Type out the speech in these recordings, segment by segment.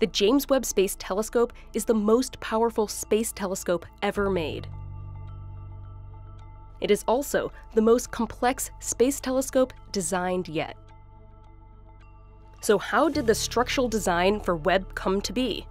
the James Webb Space Telescope is the most powerful space telescope ever made. It is also the most complex space telescope designed yet. So how did the structural design for Webb come to be?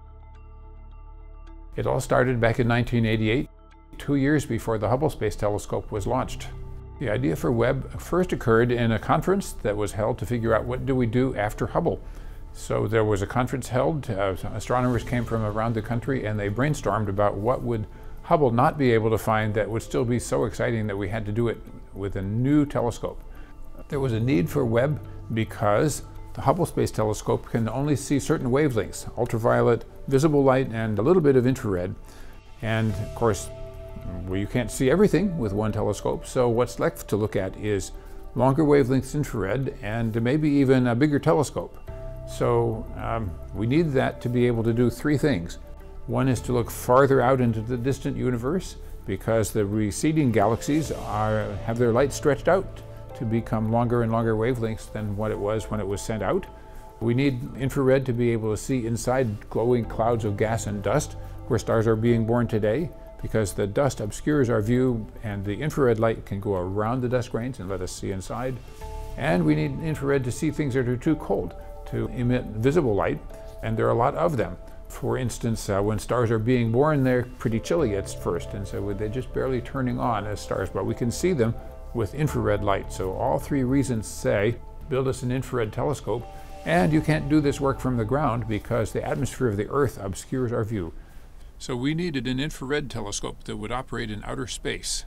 It all started back in 1988, 2 years before the Hubble Space Telescope was launched. The idea for Webb first occurred in a conference that was held to figure out what do we do after Hubble. So there was a conference held, astronomers came from around the country, and they brainstormed about what would Hubble not be able to find that would still be so exciting that we had to do it with a new telescope. There was a need for Webb because the Hubble Space Telescope can only see certain wavelengths, ultraviolet, visible light, and a little bit of infrared. And of course, you can't see everything with one telescope, so what's left to look at is longer wavelengths infrared and maybe even a bigger telescope. So we need that to be able to do three things. One is to look farther out into the distant universe because the receding galaxies have their light stretched out to become longer and longer wavelengths than what it was when it was sent out. We need infrared to be able to see inside glowing clouds of gas and dust where stars are being born today, because the dust obscures our view and the infrared light can go around the dust grains and let us see inside. And we need infrared to see things that are too cold to emit visible light, and there are a lot of them. For instance, when stars are being born, they're pretty chilly at first, and so they're just barely turning on as stars, but we can see them with infrared light. So all three reasons say, build us an infrared telescope, and you can't do this work from the ground because the atmosphere of the Earth obscures our view. So we needed an infrared telescope that would operate in outer space.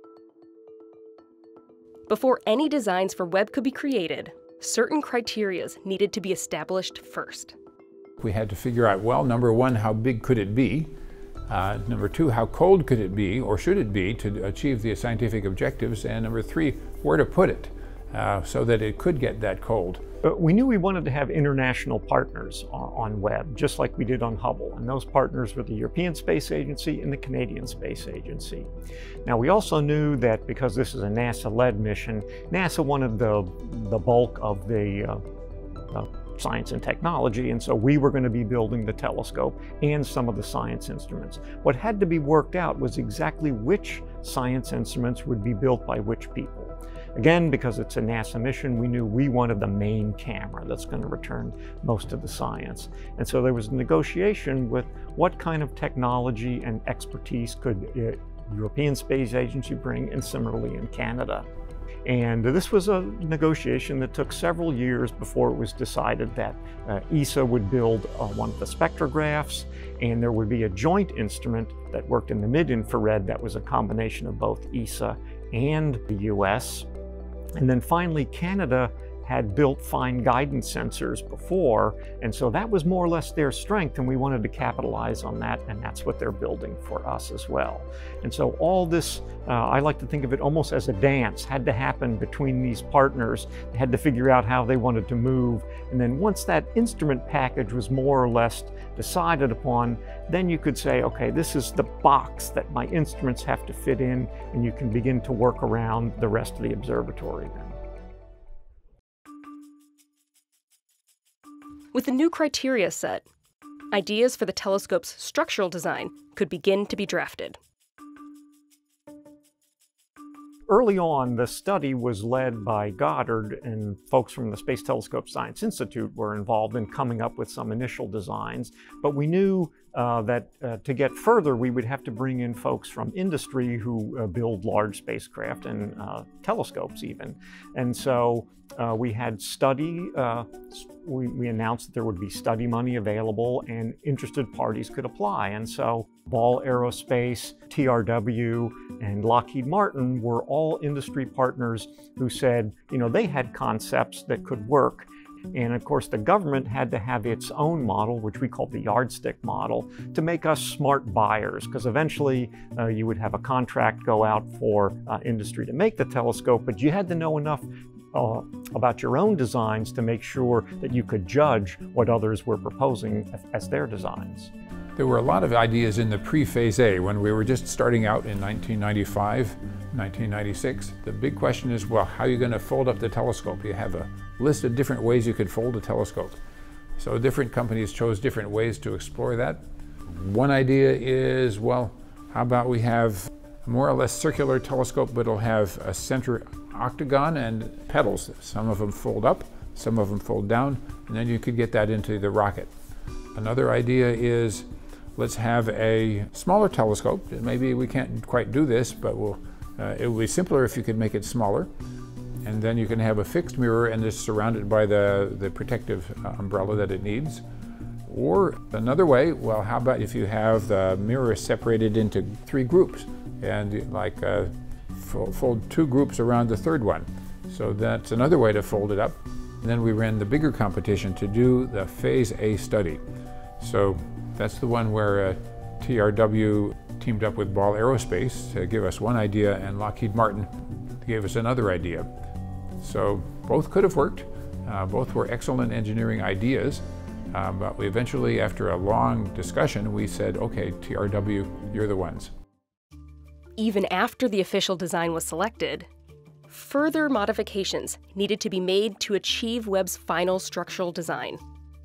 Before any designs for Webb could be created, certain criteria needed to be established first. We had to figure out, well, number one, how big could it be? Number two, how cold could it be, or should it be, to achieve the scientific objectives? And number three, where to put it so that it could get that cold. We knew we wanted to have international partners on Webb, just like we did on Hubble, and those partners were the European Space Agency and the Canadian Space Agency. Now, we also knew that because this is a NASA-led mission, NASA wanted the bulk of the science and technology, and so we were going to be building the telescope and some of the science instruments. What had to be worked out was exactly which science instruments would be built by which people. Again, because it's a NASA mission, we knew we wanted the main camera that's going to return most of the science. And so there was a negotiation with what kind of technology and expertise could the European Space Agency bring, and similarly in Canada. And this was a negotiation that took several years before it was decided that ESA would build one of the spectrographs, and there would be a joint instrument that worked in the mid-infrared that was a combination of both ESA and the US. And then finally, Canada had built fine guidance sensors before, and so that was more or less their strength, and we wanted to capitalize on that, and that's what they're building for us as well. And so all this, I like to think of it almost as a dance, had to happen between these partners. They had to figure out how they wanted to move, and then once that instrument package was more or less decided upon, then you could say, okay, this is the box that my instruments have to fit in, and you can begin to work around the rest of the observatory then. With the new criteria set, ideas for the telescope's structural design could begin to be drafted. Early on, the study was led by Goddard, and folks from the Space Telescope Science Institute were involved in coming up with some initial designs. But we knew that to get further, we would have to bring in folks from industry who build large spacecraft and telescopes even. And so we had study, we announced that there would be study money available and interested parties could apply. And so Ball Aerospace, TRW, and Lockheed Martin were all industry partners who said, you know, they had concepts that could work. And of course, the government had to have its own model, which we called the yardstick model, to make us smart buyers, because eventually you would have a contract go out for industry to make the telescope, but you had to know enough about your own designs to make sure that you could judge what others were proposing as their designs. There were a lot of ideas in the pre-phase A when we were just starting out in 1995, 1996. The big question is, well, how are you going to fold up the telescope? You have a list of different ways you could fold a telescope. So different companies chose different ways to explore that. One idea is, well, how about we have a more or less circular telescope, but it'll have a center octagon and pedals. Some of them fold up, some of them fold down, and then you could get that into the rocket. Another idea is, let's have a smaller telescope. Maybe we can't quite do this, but it would be simpler if you could make it smaller. And then you can have a fixed mirror and it's surrounded by the protective umbrella that it needs. Or another way, well, how about if you have the mirror separated into 3 groups and like fold 2 groups around the third one. So that's another way to fold it up. And then we ran the bigger competition to do the Phase A study. So that's the one where TRW teamed up with Ball Aerospace to give us one idea, and Lockheed Martin gave us another idea. So both could have worked. Both were excellent engineering ideas, but we eventually, after a long discussion, we said, okay, TRW, you're the ones. Even after the official design was selected, further modifications needed to be made to achieve Webb's final structural design.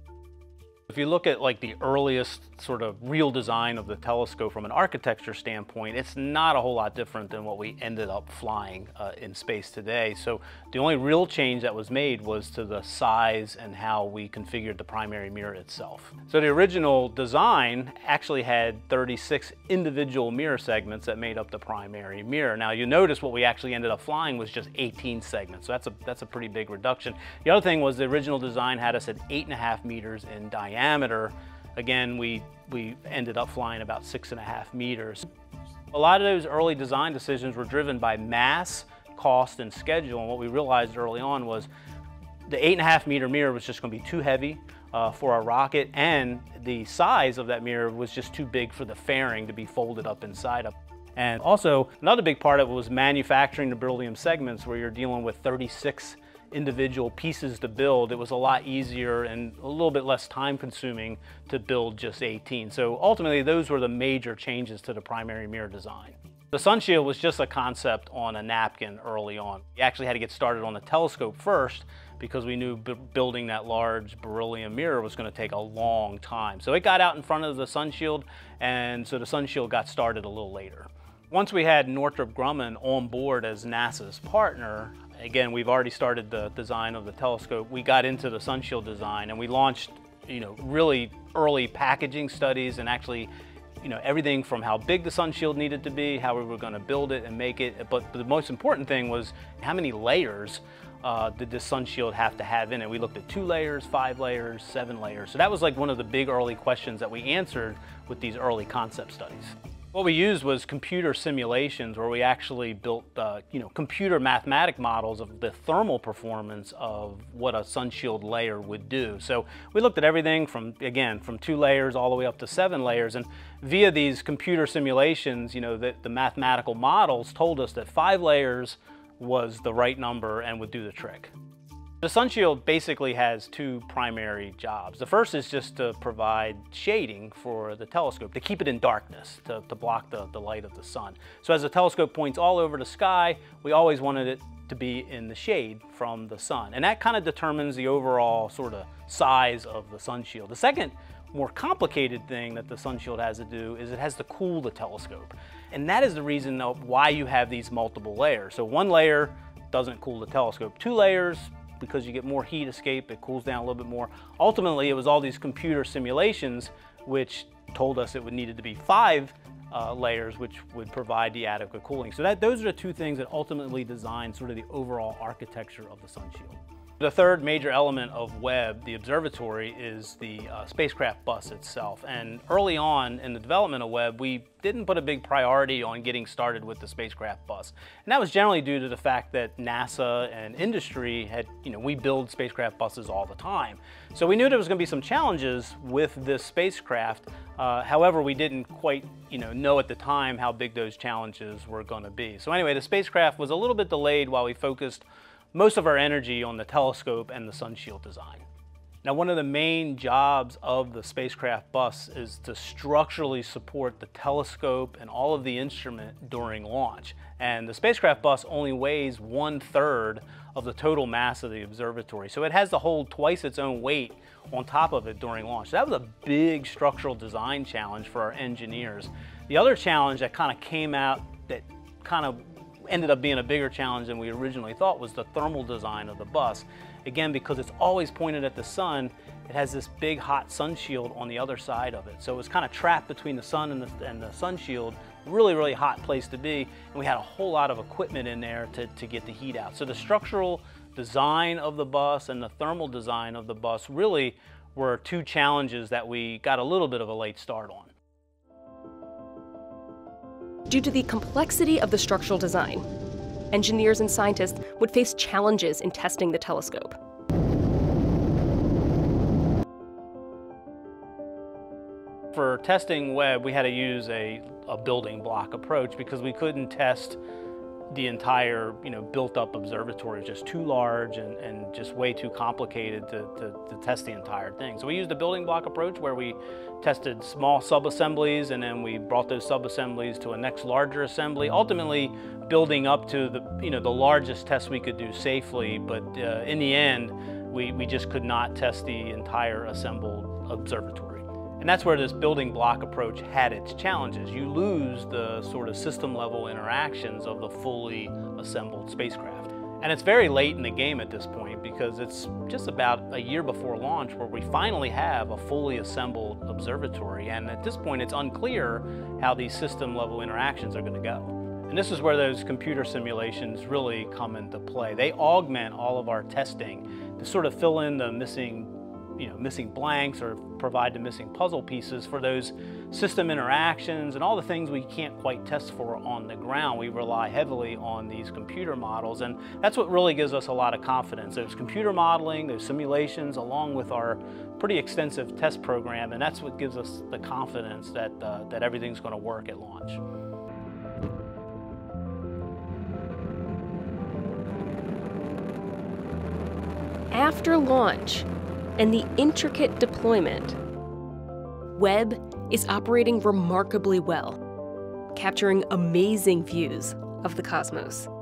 If you look at like the earliest sort of real design of the telescope from an architecture standpoint, it's not a whole lot different than what we ended up flying in space today. So the only real change that was made was to the size and how we configured the primary mirror itself. So the original design actually had 36 individual mirror segments that made up the primary mirror. Now you notice what we actually ended up flying was just 18 segments. So that's a pretty big reduction. The other thing was the original design had us at 8.5 meters in diameter. Again, we ended up flying about 6.5 meters. A lot of those early design decisions were driven by mass, cost, and schedule, and what we realized early on was the 8.5 meter mirror was just going to be too heavy for our rocket, and the size of that mirror was just too big for the fairing to be folded up inside of. And also, another big part of it was manufacturing the beryllium segments, where you're dealing with 36 individual pieces to build. It was a lot easier and a little bit less time consuming to build just 18. So ultimately those were the major changes to the primary mirror design. The sun shield was just a concept on a napkin early on. We actually had to get started on the telescope first because we knew building that large beryllium mirror was going to take a long time. So it got out in front of the sun shield, and so the sun shield got started a little later. Once we had Northrop Grumman on board as NASA's partner, again, we've already started the design of the telescope. We got into the sun shield design and we launched, really early packaging studies, and actually, everything from how big the sun shield needed to be, how we were going to build it and make it. But the most important thing was how many layers did this sun shield have to have in it. We looked at 2 layers, 5 layers, 7 layers. So that was like one of the big early questions that we answered with these early concept studies. What we used was computer simulations, where we actually built computer mathematic models of the thermal performance of what a sun shield layer would do. So we looked at everything from 2 layers all the way up to 7 layers, and via these computer simulations, the mathematical models told us that 5 layers was the right number and would do the trick. The sun shield basically has 2 primary jobs. The first is just to provide shading for the telescope, to keep it in darkness, to block the light of the sun. So as the telescope points all over the sky, we always wanted it to be in the shade from the sun. And that kind of determines the overall sort of size of the sun shield. The second more complicated thing that the sun shield has to do is it has to cool the telescope. And that is the reason why you have these multiple layers. So 1 layer doesn't cool the telescope. 2 layers, because you get more heat escape, it cools down a little bit more. Ultimately, it was all these computer simulations which told us it would needed to be 5 layers, which would provide the adequate cooling. So those are the 2 things that ultimately designed sort of the overall architecture of the sun shield. The third major element of Webb, the observatory, is the spacecraft bus itself. And early on in the development of Webb, we didn't put a big priority on getting started with the spacecraft bus. And that was generally due to the fact that NASA and industry had, we build spacecraft buses all the time. So we knew there was going to be some challenges with this spacecraft. However, we didn't quite, know at the time how big those challenges were going to be. So anyway, the spacecraft was a little bit delayed while we focused most of our energy on the telescope and the sun shield design. Now, one of the main jobs of the spacecraft bus is to structurally support the telescope and all of the instrument during launch. And the spacecraft bus only weighs 1/3 of the total mass of the observatory. So it has to hold twice its own weight on top of it during launch. So that was a big structural design challenge for our engineers. The other challenge that kind of came out that kind of ended up being a bigger challenge than we originally thought was the thermal design of the bus. Again, because it's always pointed at the sun, it has this big hot sun shield on the other side of it. So it was kind of trapped between the sun and the sun shield. Really, really hot place to be. And we had a whole lot of equipment in there to get the heat out. So the structural design of the bus and the thermal design of the bus really were two challenges that we got a little bit of a late start on. Due to the complexity of the structural design, engineers and scientists would face challenges in testing the telescope. For testing Webb, we had to use a building block approach because we couldn't test the entire built-up observatory. It was just too large and just way too complicated to test the entire thing. So we used a building block approach where we tested small sub-assemblies, and then we brought those sub-assemblies to a next larger assembly, ultimately building up to the largest test we could do safely. But in the end, we just could not test the entire assembled observatory. And that's where this building block approach had its challenges. You lose the sort of system level interactions of the fully assembled spacecraft. And it's very late in the game at this point because it's just about a year before launch where we finally have a fully assembled observatory. And at this point, it's unclear how these system level interactions are going to go. And this is where those computer simulations really come into play. They augment all of our testing to sort of fill in the missing blanks or provide the missing puzzle pieces for those system interactions and all the things we can't quite test for on the ground. We rely heavily on these computer models, and that's what really gives us a lot of confidence. Those computer modeling, those simulations, along with our pretty extensive test program, and that's what gives us the confidence that everything's going to work at launch. After launch and the intricate deployment, Webb is operating remarkably well, capturing amazing views of the cosmos.